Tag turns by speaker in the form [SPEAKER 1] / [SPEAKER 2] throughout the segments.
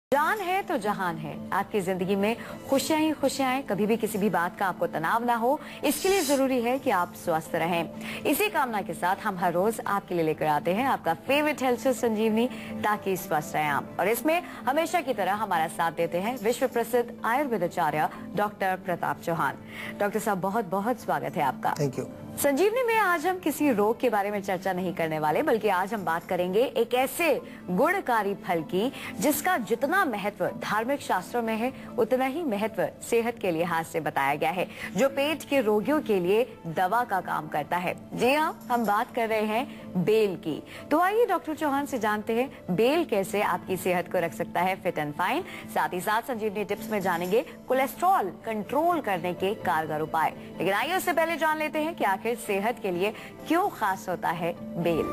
[SPEAKER 1] जान है तो जहान है। आपकी जिंदगी में खुशियां ही खुशियां हैं, कभी भी किसी भी बात का आपको तनाव ना हो, इसके लिए जरूरी है कि आप स्वस्थ रहें। इसी कामना के साथ हम हर रोज आपके लिए लेकर आते हैं आपका फेवरेट हेल्थ शो संजीवनी, ताकि स्वस्थ रहें आप। और इसमें हमेशा की तरह हमारा साथ देते हैं विश्व प्रसिद्ध आयुर्वेदाचार्य डॉक्टर प्रताप चौहान। डॉक्टर साहब, बहुत बहुत स्वागत है आपका।
[SPEAKER 2] Thank you.
[SPEAKER 1] संजीवनी में आज हम किसी रोग के बारे में चर्चा नहीं करने वाले, बल्कि आज हम बात करेंगे एक ऐसे गुणकारी फल की जिसका जितना महत्व धार्मिक शास्त्रों में है, उतना ही महत्व सेहत के लिहाज से बताया गया है, जो पेट के रोगियों के लिए दवा का काम करता है। जी हाँ, हम बात कर रहे हैं बेल की। तो आइए डॉक्टर चौहान से जानते हैं बेल कैसे आपकी सेहत को रख सकता है फिट एंड फाइन। साथ ही साथ संजीवनी टिप्स में जानेंगे कोलेस्ट्रॉल कंट्रोल करने के कारगर उपाय। लेकिन आइए उससे पहले जान लेते हैं कि आखिर सेहत के लिए क्यों खास होता है बेल।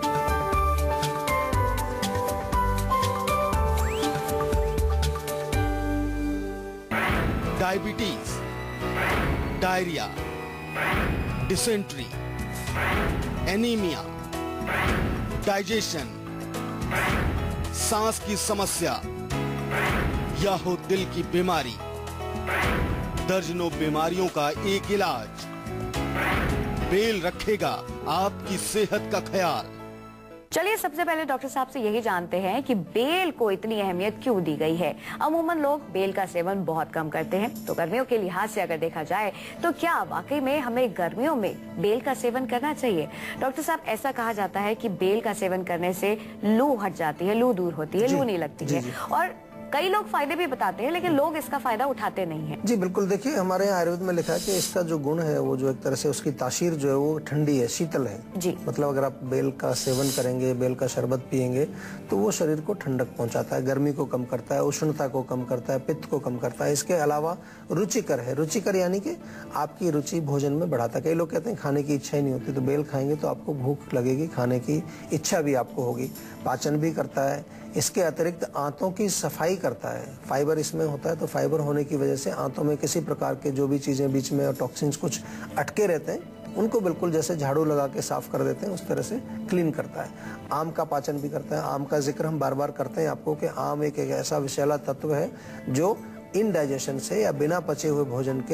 [SPEAKER 2] Diabetes, diarrhoea, dysentery, anaemia, digestion, सांस की समस्या या हो दिल की बीमारी, दर्जनों बीमारियों का एक इलाज। बेल रखेगा आपकी सेहत का ख्याल।
[SPEAKER 1] चलिए सबसे पहले डॉक्टर साहब से यही जानते हैं कि बेल को इतनी अहमियत क्यों दी गई है। अमूमन लोग बेल का सेवन बहुत कम करते हैं, तो गर्मियों के लिहाज से अगर देखा जाए तो क्या वाकई में हमें गर्मियों में बेल का सेवन करना चाहिए? डॉक्टर साहब, ऐसा कहा जाता है कि बेल का सेवन करने से लू हट जाती है, लू दूर होती है, लू नहीं लगती है, और कई लोग फायदे भी बताते हैं, लेकिन लोग इसका फायदा उठाते नहीं हैं।
[SPEAKER 2] जी बिल्कुल। देखिए, हमारे यहाँ आयुर्वेद में लिखा है कि इसका जो गुण है वो जो एक तरह से उसकी तासीर जो है वो ठंडी है, शीतल है।
[SPEAKER 1] जी।
[SPEAKER 2] मतलब अगर आप बेल का सेवन करेंगे, बेल का शरबत पिएंगे तो वो शरीर को ठंडक पहुंचाता है, गर्मी को कम करता है, उष्णता को कम करता है, पित्त को कम करता है। इसके अलावा रुचिकर है। रुचिकर यानी कि आपकी रुचि भोजन में बढ़ाता है। कई लोग कहते हैं खाने की इच्छा ही नहीं होती, तो बेल खाएंगे तो आपको भूख लगेगी, खाने की इच्छा भी आपको होगी, पाचन भी करता है। इसके अतिरिक्त आंतों की सफाई करता है। फाइबर इसमें होता है, तो फाइबर होने की वजह से आंतों में किसी प्रकार के जो भी चीजें बीच में और टॉक्सिन्स कुछ अटके रहते हैं, उनको बिल्कुल जैसे झाड़ू लगा के साफ कर देते हैं, उस तरह से क्लीन करता है। आम का पाचन भी करता है। आम का जिक्र हम बार बार करते हैं आपको कि आम एक ऐसा विषैला तत्व है जो इनडाइजेशन से या बिना पचे हुए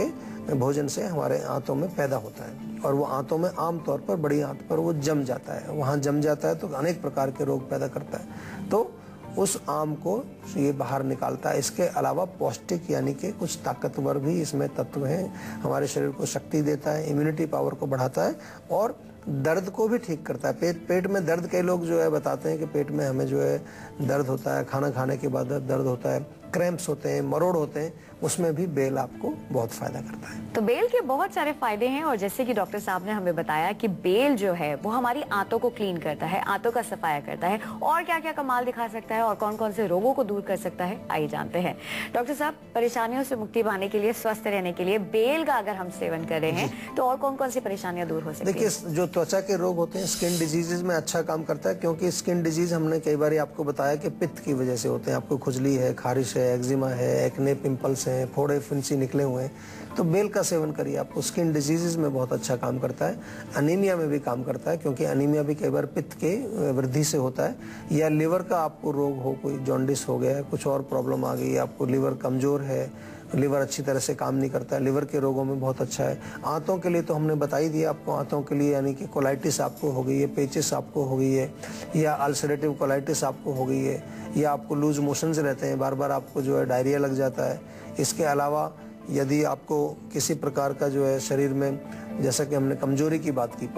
[SPEAKER 2] भोजन से हमारे आंतों में पैदा होता है, और वो आंतों में आमतौर पर, बड़ी आंत पर वो जम जाता है। वहाँ जम जाता है तो अनेक प्रकार के रोग पैदा करता है, तो उस आम को ये बाहर निकालता है। इसके अलावा पौष्टिक यानी कि कुछ ताकतवर भी इसमें तत्व हैं, हमारे शरीर को शक्ति देता है, इम्यूनिटी पावर को बढ़ाता है, और दर्द को भी ठीक करता है। पेट में दर्द, कई लोग जो है बताते हैं कि पेट में हमें जो है दर्द होता है, खाना खाने के बाद दर्द होता है, क्रैम्प्स होते हैं, मरोड़ होते हैं, उसमें भी बेल आपको बहुत फायदा करता है।
[SPEAKER 1] तो बेल के बहुत सारे फायदे हैं, और जैसे कि डॉक्टर साहब ने हमें बताया कि बेल जो है वो हमारी आंतों को क्लीन करता है, आंतों का सफाया करता है, और क्या क्या कमाल दिखा सकता है और कौन कौन से रोगों को दूर कर सकता है, आइए जानते हैं। डॉक्टर साहब, परेशानियों से मुक्ति पाने के लिए, स्वस्थ रहने के लिए बेल का अगर हम सेवन कर रहे हैं तो और कौन कौन सी परेशानियां दूर हो सकती है?
[SPEAKER 2] देखिए, जो त्वचा के रोग होते हैं, स्किन डिजीजेज में अच्छा काम करता है, क्योंकि स्किन डिजीज हमने कई बार आपको बताया कि पित्त की वजह से होते हैं। आपको खुजली है, खारिश है, एक्जिमा है, एक्ने, पिंपल्स हैं, फोड़े फुंसी निकले हुए हैं, तो बेल का सेवन करिए, आपको स्किन डिजीजेज में बहुत अच्छा काम करता है। अनीमिया में भी काम करता है, क्योंकि अनीमिया भी कई बार पित्त के वृद्धि से होता है, या लिवर का आपको रोग हो, कोई जॉन्डिस हो गया है, कुछ और प्रॉब्लम आ गई है, आपको लिवर कमजोर है, लिवर अच्छी तरह से काम नहीं करता है, लिवर के रोगों में बहुत अच्छा है। आंतों के लिए तो हमने बता ही दिया आपको, आंतों के लिए यानी कि कोलाइटिस आपको हो गई है, पेचिस आपको हो गई है, या अल्सरेटिव कोलाइटिस आपको हो गई है, या आपको लूज मोशंस रहते हैं, बार बार आपको जो है डायरिया लग जाता है। इसके अलावा यदि आपको किसी प्रकार का जो है शरीर में, जैसा कि हमने कमजोरी की बात की,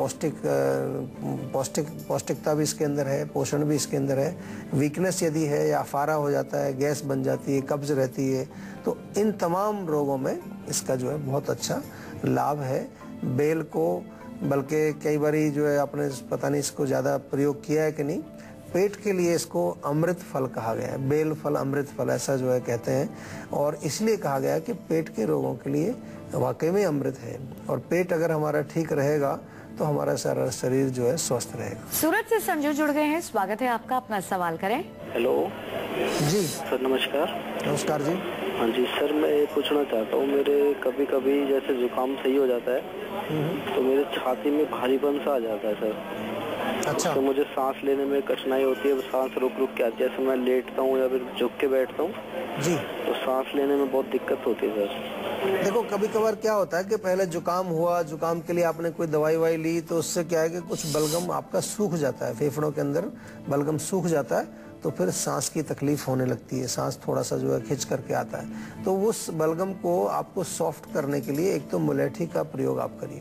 [SPEAKER 2] पौष्टिकता भी इसके अंदर है, पोषण भी इसके अंदर है, वीकनेस यदि है या अफारा हो जाता है, गैस बन जाती है, कब्ज रहती है, तो इन तमाम रोगों में इसका जो है बहुत अच्छा लाभ है। बेल को बल्कि कई बारी जो है आपने पता नहीं इसको ज़्यादा प्रयोग किया है कि नहीं, पेट के लिए इसको अमृत फल कहा गया है। बेल फल अमृत फल, ऐसा जो है कहते हैं, और इसलिए कहा गया है कि पेट के रोगों के लिए वाकई में अमृत है, और पेट अगर हमारा ठीक रहेगा तो हमारा सारा शरीर जो है स्वस्थ रहेगा।
[SPEAKER 1] सूरत से संजू जुड़ गए हैं, स्वागत है आपका, अपना सवाल करें।
[SPEAKER 3] हेलो
[SPEAKER 2] जी
[SPEAKER 3] सर, नमस्कार।
[SPEAKER 2] नमस्कार जी।
[SPEAKER 3] हाँ जी सर, मैं ये पूछना चाहता हूँ, मेरे कभी कभी जैसे जुकाम सही हो जाता है तो मेरे छाती में भारीपन सा आ जाता है सर।
[SPEAKER 2] अच्छा।
[SPEAKER 3] उससे मुझे सांस लेने में कठिनाई होती है, सांस रुक रुक के आती है। जैसे मैं लेटता हूँ या फिर झुक के बैठता हूँ
[SPEAKER 2] जी,
[SPEAKER 3] तो सांस लेने में बहुत दिक्कत होती है सर।
[SPEAKER 2] देखो कभी कभार क्या होता है कि पहले जुकाम हुआ, जुकाम के लिए आपने कोई दवाई वाई ली तो उससे क्या है कि कुछ बलगम आपका सूख जाता है, फेफड़ों के अंदर बलगम सूख जाता है, तो फिर सांस की तकलीफ होने लगती है, सांस थोड़ा सा जो है खिंच करके आता है। तो उस बलगम को आपको सॉफ्ट करने के लिए एक तो मुलेठी का प्रयोग आप करिए।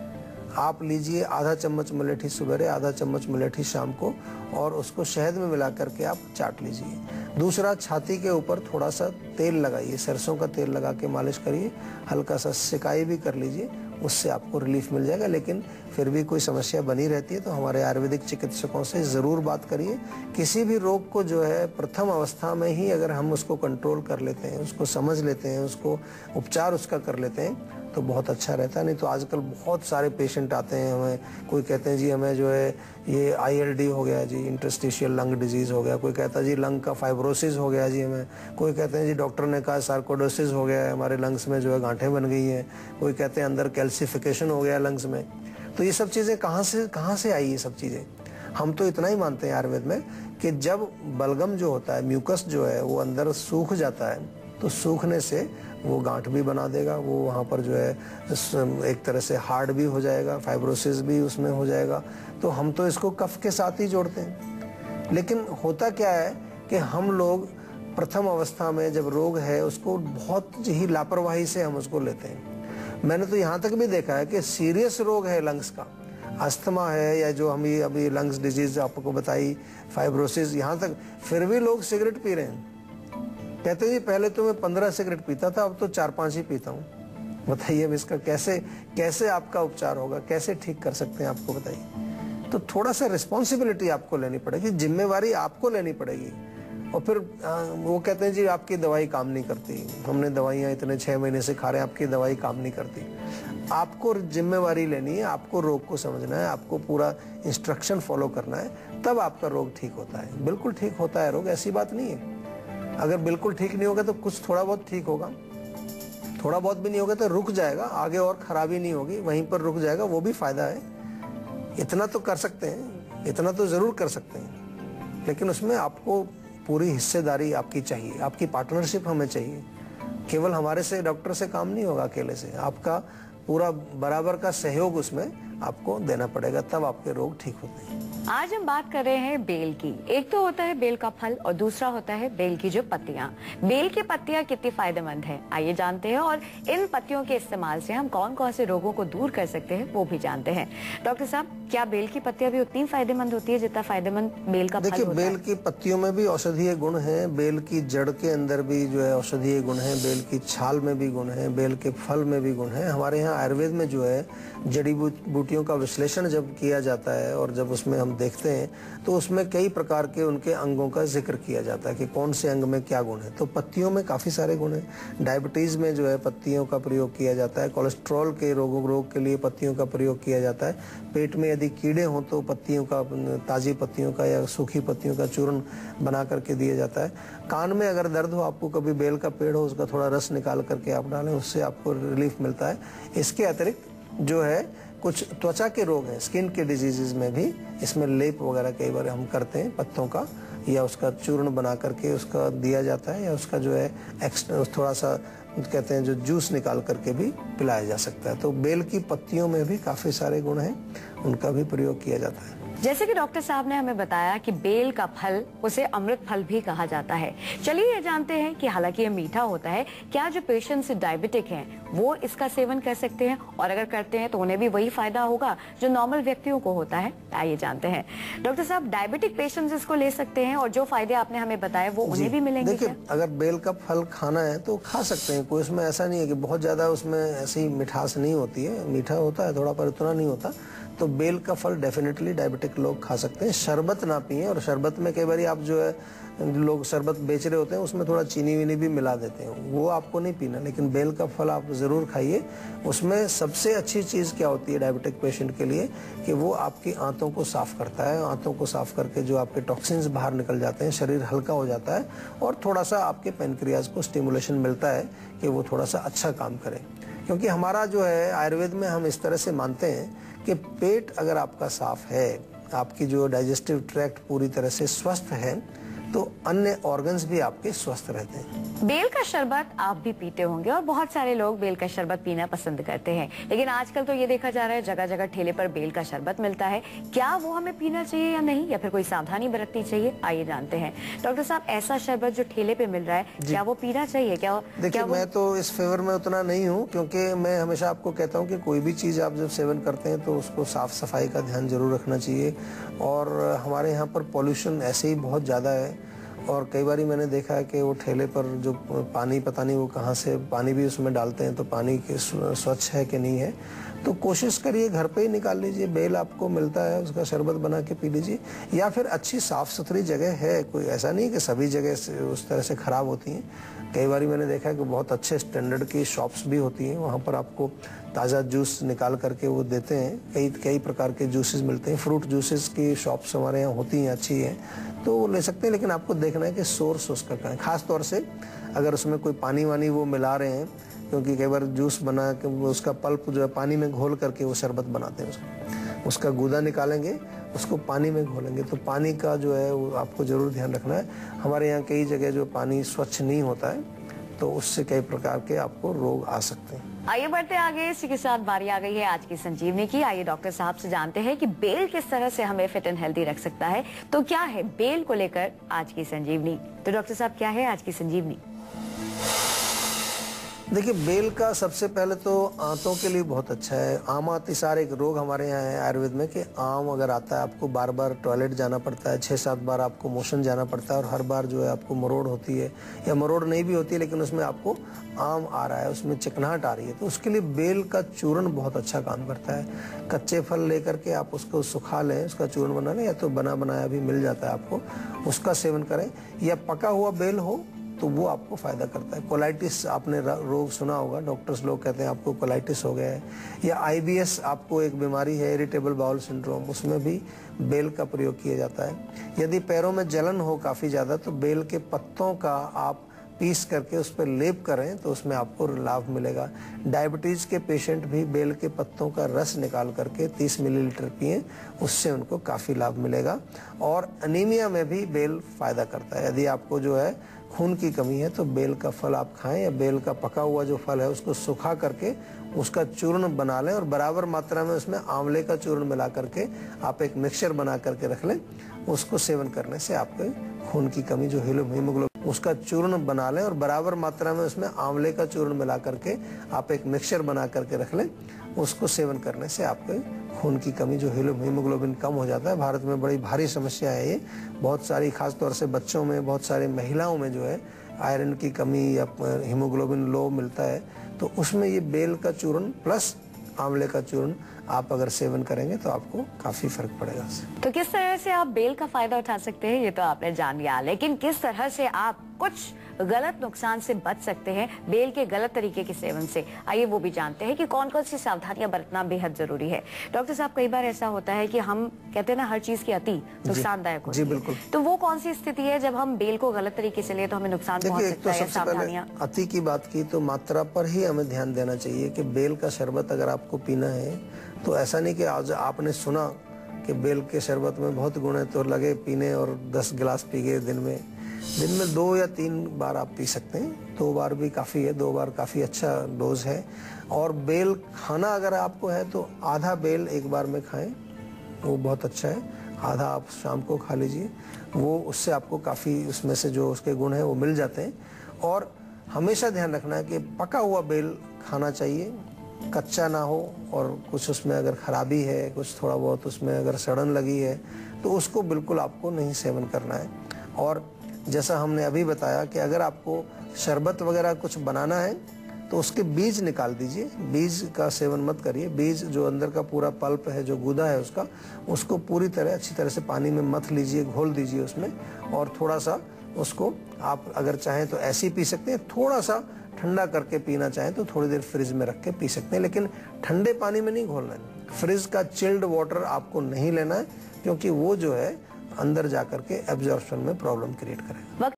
[SPEAKER 2] आप लीजिए आधा चम्मच मुलेठी सुबह, आधा चम्मच मुलेठी शाम को, और उसको शहद में मिला करके आप चाट लीजिए। दूसरा, छाती के ऊपर थोड़ा सा तेल लगाइए, सरसों का तेल लगा के मालिश करिए, हल्का सा सिकाई भी कर लीजिए, उससे आपको रिलीफ मिल जाएगा। लेकिन फिर भी कोई समस्या बनी रहती है तो हमारे आयुर्वेदिक चिकित्सकों से ज़रूर बात करिए। किसी भी रोग को जो है प्रथम अवस्था में ही अगर हम उसको कंट्रोल कर लेते हैं, उसको समझ लेते हैं, उसको उपचार उसका कर लेते हैं तो बहुत अच्छा रहता है। नहीं तो आजकल बहुत सारे पेशेंट आते हैं हमें, कोई कहते हैं जी हमें जो है ये ILD हो गया जी, इंटरस्टिशियल लंग डिजीज हो गया, कोई कहता है जी लंग का फाइब्रोसिस हो गया जी हमें, कोई कहते हैं जी डॉक्टर ने कहा सार्कोडोसिस हो गया है, हमारे लंग्स में जो है गांठें बन गई हैं, कोई कहते हैं अंदर कैल्सिफिकेशन हो गया लंग्स में। तो ये सब चीज़ें कहाँ से आई ये सब चीज़ें? हम तो इतना ही मानते हैं आयुर्वेद में कि जब बलगम जो होता है, म्यूकस जो है वो अंदर सूख जाता है, तो सूखने से वो गांठ भी बना देगा, वो वहाँ पर जो है एक तरह से हार्ड भी हो जाएगा, फाइब्रोसिस भी उसमें हो जाएगा। तो हम तो इसको कफ के साथ ही जोड़ते हैं। लेकिन होता क्या है कि हम लोग प्रथम अवस्था में जब रोग है उसको बहुत ही लापरवाही से हम उसको लेते हैं। मैंने तो यहाँ तक भी देखा है कि सीरियस रोग है लंग्स का, अस्थमा है या जो हम अभी लंग्स डिजीज आपको बताई, फाइब्रोसिस, यहाँ तक फिर भी लोग सिगरेट पी रहे हैं। कहते जी पहले तो मैं 15 सिगरेट पीता था, अब तो 4-5 ही पीता हूँ। बताइए अब इसका कैसे आपका उपचार होगा, कैसे ठीक कर सकते हैं, आपको बताइए। तो थोड़ा सा रिस्पॉन्सिबिलिटी आपको लेनी पड़ेगी, जिम्मेवारी आपको लेनी पड़ेगी। और फिर वो कहते हैं जी आपकी दवाई काम नहीं करती, हमने दवाइयाँ इतने 6 महीने से खा रहे हैं, आपकी दवाई काम नहीं करती। आपको जिम्मेवारी लेनी है, आपको रोग को समझना है, आपको पूरा इंस्ट्रक्शन फॉलो करना है, तब आपका रोग ठीक होता है। बिल्कुल ठीक होता है रोग, ऐसी बात नहीं है। अगर बिल्कुल ठीक नहीं होगा तो कुछ थोड़ा बहुत ठीक होगा, थोड़ा बहुत भी नहीं होगा तो रुक जाएगा, आगे और खराबी नहीं होगी, वहीं पर रुक जाएगा, वो भी फायदा है। इतना तो कर सकते हैं, इतना तो जरूर कर सकते हैं, लेकिन उसमें आपको पूरी हिस्सेदारी आपकी चाहिए, आपकी पार्टनरशिप हमें चाहिए। केवल हमारे से, डॉक्टर से काम नहीं होगा अकेले से, आपका पूरा बराबर का सहयोग उसमें आपको देना पड़ेगा, तब आपके रोग ठीक होते हैं।
[SPEAKER 1] आज हम बात कर रहे हैं बेल की। एक तो होता है बेल का फल और दूसरा होता है बेल की जो पत्तियां। बेल की पत्तियां कितनी फायदेमंद है आइए जानते हैं, और इन पत्तियों के इस्तेमाल से हम कौन कौन से रोगों को दूर कर सकते हैं वो भी जानते हैं। डॉक्टर साहब, क्या बेल की पत्तियां भी उतनी फायदेमंद होती है जितना फायदेमंद बेल का फल होता है?
[SPEAKER 2] देखिए, बेल की पत्तियों में भी औषधीय गुण है, बेल की जड़ के अंदर भी जो है औषधीय गुण है, बेल की छाल में भी गुण है, बेल के फल में भी गुण है। हमारे यहाँ आयुर्वेद में जो है जड़ी बूटियों का विश्लेषण जब किया जाता है और जब उसमें हम देखते हैं तो उसमें कई प्रकार के उनके अंगों का जिक्र किया जाता है कि कौन से अंग में क्या गुण है। तो पत्तियों में काफी सारे गुण हैं। डायबिटीज में जो है पत्तियों का प्रयोग किया जाता है, कोलेस्ट्रॉल के रोग के लिए पत्तियों का प्रयोग किया जाता है, पेट में यदि कीड़े हों तो पत्तियों का, ताजी पत्तियों का या सूखी पत्तियों का चूर्ण बना करके दिया जाता है। कान में अगर दर्द हो, आपको कभी बेल का पेड़ हो, उसका थोड़ा रस निकाल करके आप डालें, उससे आपको रिलीफ मिलता है। इसके अतिरिक्त जो है कुछ त्वचा के रोग हैं, स्किन के डिजीजेज में भी इसमें लेप वगैरह कई बार हम करते हैं पत्तों का, या उसका चूर्ण बना करके उसका दिया जाता है, या उसका जो है एक्स्ट्रा थोड़ा सा कहते हैं जो जूस निकाल करके भी पिलाया जा सकता है। तो बेल की पत्तियों में भी काफी सारे गुण हैं, उनका भी प्रयोग किया जाता है।
[SPEAKER 1] जैसे कि डॉक्टर साहब ने हमें बताया कि बेल का फल, उसे अमृत फल भी कहा जाता है। चलिए ये जानते हैं कि हालांकि ये मीठा होता है, क्या जो पेशेंट्स डायबिटिक हैं वो इसका सेवन कर सकते हैं, और अगर करते हैं तो उन्हें भी वही फायदा होगा जो नॉर्मल व्यक्तियों को होता है? आइए जानते हैं। डॉक्टर साहब, डायबिटिक पेशेंट्स इसको ले सकते हैं और जो फायदे आपने हमें बताए वो उन्हें भी मिलेंगे?
[SPEAKER 2] देखिए, अगर बेल का फल खाना है तो खा सकते हैं, कोई उसमें ऐसा नहीं है कि बहुत ज्यादा उसमें ऐसी मिठास नहीं होती है, मीठा होता है थोड़ा पर उतना नहीं होता। तो बेल का फल डेफिनेटली डायबिटिक लोग खा सकते हैं। शरबत ना पिए, और शरबत में कई बार आप जो है लोग शरबत बेच रहे होते हैं उसमें थोड़ा चीनी वीनी भी मिला देते हैं, वो आपको नहीं पीना। लेकिन बेल का फल आप जरूर खाइए। उसमें सबसे अच्छी चीज़ क्या होती है डायबिटिक पेशेंट के लिए कि वो आपकी आंतों को साफ करता है, आंतों को साफ करके जो आपके टॉक्सिन्स बाहर निकल जाते हैं, शरीर हल्का हो जाता है, और थोड़ा सा आपके पेनक्रियाज को स्टिमुलेशन मिलता है कि वो थोड़ा सा अच्छा काम करे। क्योंकि हमारा जो है आयुर्वेद में हम इस तरह से मानते हैं कि पेट अगर आपका साफ है, आपकी जो डाइजेस्टिव ट्रैक्ट पूरी तरह से स्वस्थ है तो अन्य ऑर्गन्स भी आपके स्वस्थ रहते हैं।
[SPEAKER 1] बेल का शरबत आप भी पीते होंगे और बहुत सारे लोग बेल का शरबत पीना पसंद करते हैं, लेकिन आजकल तो ये देखा जा रहा है जगह जगह ठेले पर बेल का शरबत मिलता है। क्या वो हमें पीना चाहिए या नहीं, या फिर कोई सावधानी बरतनी चाहिए, आइए जानते हैं। डॉक्टर साहब, ऐसा शरबत जो ठेले पे मिल रहा है, क्या वो पीना चाहिए? क्या
[SPEAKER 2] देखिए, मैं तो इस फेवर में उतना नहीं हूँ, क्योंकि मैं हमेशा आपको कहता हूँ कि कोई भी चीज़ आप जब सेवन करते हैं तो उसको साफ सफाई का ध्यान जरूर रखना चाहिए। और हमारे यहाँ पर पॉल्यूशन ऐसे ही बहुत ज़्यादा है, और कई बार मैंने देखा है कि वो ठेले पर जो पानी, पता नहीं वो कहाँ से पानी भी उसमें डालते हैं, तो पानी के स्वच्छ है कि नहीं है। तो कोशिश करिए घर पे ही निकाल लीजिए, बेल आपको मिलता है, उसका शरबत बना के पी लीजिए। या फिर अच्छी साफ सुथरी जगह है, कोई ऐसा नहीं कि सभी जगह से उस तरह से ख़राब होती हैं। कई बार मैंने देखा है कि बहुत अच्छे स्टैंडर्ड की शॉप्स भी होती हैं, वहाँ पर आपको ताज़ा जूस निकाल करके वो देते हैं। कई प्रकार के जूसेस मिलते हैं, फ्रूट जूसेस की शॉप्स हमारे यहाँ होती हैं, अच्छी हैं, तो वो ले सकते हैं। लेकिन आपको देखना है कि सोर्स उसका क्या है, खास तौर से अगर उसमें कोई पानी वानी वो मिला रहे हैं, क्योंकि कई बार जूस बना के उसका पल्प जो है पानी में घोल करके वो शरबत बनाते हैं, उसका गूदा निकालेंगे, उसको पानी में घोलेंगे, तो पानी का जो है वो आपको जरूर ध्यान रखना है। हमारे यहाँ कई जगह जो पानी स्वच्छ नहीं होता है, तो उससे कई प्रकार के आपको रोग आ सकते हैं।
[SPEAKER 1] आइए बढ़ते आगे। इसी के साथ बारी आ गई है आज की संजीवनी की। आइए डॉक्टर साहब से जानते हैं कि बेल किस तरह से हमें फिट एंड हेल्दी रख सकता है। तो क्या है बेल को लेकर आज की संजीवनी? तो डॉक्टर साहब, क्या है आज की संजीवनी?
[SPEAKER 2] देखिए, बेल का सबसे पहले तो आंतों के लिए बहुत अच्छा है। आमा अतिसार एक रोग हमारे यहाँ है आयुर्वेद में, कि आम अगर आता है आपको बार बार टॉयलेट जाना पड़ता है, 6-7 बार आपको मोशन जाना पड़ता है, और हर बार जो है आपको मरोड़ होती है, या मरोड़ नहीं भी होती है लेकिन उसमें आपको आम आ रहा है, उसमें चिकनाहट आ रही है, तो उसके लिए बेल का चूर्ण बहुत अच्छा काम करता है। कच्चे फल लेकर के आप उसको सुखा लें, उसका चूर्ण बना लें, या तो बना बनाया भी मिल जाता है आपको, उसका सेवन करें। या पका हुआ बेल हो तो वो आपको फायदा करता है। कोलाइटिस आपने रोग सुना होगा, डॉक्टर्स लोग कहते हैं आपको कोलाइटिस हो गया है, या IBS आपको एक बीमारी है, इरिटेबल बाउल सिंड्रोम, उसमें भी बेल का प्रयोग किया जाता है। यदि पैरों में जलन हो काफ़ी ज़्यादा, तो बेल के पत्तों का आप पीस करके उस पर लेप करें तो उसमें आपको लाभ मिलेगा। डायबिटीज़ के पेशेंट भी बेल के पत्तों का रस निकाल करके 30 मिलीलीटर पिएं, उससे उनको काफ़ी लाभ मिलेगा। और अनीमिया में भी बेल फायदा करता है। यदि आपको जो है खून की कमी है तो बेल का फल आप खाएं, या बेल का पका हुआ जो फल है उसको सुखा करके उसका चूर्ण बना लें, और बराबर मात्रा में उसमें आंवले का चूर्ण मिला करके आप एक मिक्सचर बना करके रख लें। उसको सेवन करने से आपके खून की कमी जो हीमोग्लोबिन, उसका चूर्ण बना लें, और बराबर मात्रा में उसमें आंवले का चूर्ण मिला करके आप एक मिक्सचर बना करके रख लें। उसको सेवन करने से आपके खून की कमी जो हीमोग्लोबिन कम हो जाता है। भारत में बड़ी भारी समस्या है ये, बहुत सारी, खास तौर से बच्चों में, बहुत सारे महिलाओं में जो है आयरन की कमी या हीमोग्लोबिन लो मिलता है, तो उसमें ये बेल का चूर्ण प्लस आंवले का चूर्ण आप अगर सेवन करेंगे तो आपको काफी फर्क पड़ेगा।
[SPEAKER 1] तो किस तरह से आप बेल का फायदा उठा सकते हैं ये तो आपने जान लिया, लेकिन किस तरह से आप कुछ गलत नुकसान से बच सकते हैं बेल के गलत तरीके के सेवन से, आइए वो भी जानते हैं कि कौन कौन सी सावधानियां बरतना बेहद जरूरी है। डॉक्टर साहब, कई बार ऐसा होता है कि हम कहते हैं ना, हर चीज की अति नुकसानदायक होती है।
[SPEAKER 2] जी बिल्कुल।
[SPEAKER 1] तो वो कौन सी स्थिति है जब हम बेल को गलत तरीके से ले तो हमें नुकसान पहुंच सकता है? सावधानियां,
[SPEAKER 2] अति की बात की तो मात्रा पर ही हमें ध्यान देना चाहिए कि बेल का शरबत अगर आपको पीना है तो ऐसा नहीं कि आज आपने सुना कि बेल के शरबत में बहुत गुण है तो लगे पीने और 10 गिलास पी गए दिन में 2 या 3 बार आप पी सकते हैं। 2 बार भी काफ़ी है, 2 बार काफ़ी अच्छा डोज है। और बेल खाना अगर आपको है तो आधा बेल एक बार में खाएं, वो बहुत अच्छा है। आधा आप शाम को खा लीजिए, वो उससे आपको काफ़ी उसमें से जो उसके गुण हैं वो मिल जाते हैं। और हमेशा ध्यान रखना है कि पका हुआ बेल खाना चाहिए, कच्चा ना हो, और कुछ उसमें अगर खराबी है, कुछ थोड़ा बहुत उसमें अगर सड़न लगी है तो उसको बिल्कुल आपको नहीं सेवन करना है। और जैसा हमने अभी बताया कि अगर आपको शरबत वगैरह कुछ बनाना है तो उसके बीज निकाल दीजिए, बीज का सेवन मत करिए। बीज जो अंदर का पूरा पल्प है, जो गूदा है उसका, उसको पूरी तरह अच्छी तरह से पानी में मथ लीजिए, घोल दीजिए उसमें, और थोड़ा सा उसको आप अगर चाहें तो ऐसे ही पी सकते हैं। थोड़ा सा ठंडा करके पीना चाहें तो थोड़ी देर फ्रिज में रख के पी सकते हैं, लेकिन ठंडे पानी में नहीं घोलना है। फ्रिज का चिल्ड वाटर आपको नहीं लेना है, क्योंकि वो जो है अंदर जाकर के एब्जॉर्प्शन में प्रॉब्लम क्रिएट करेगा।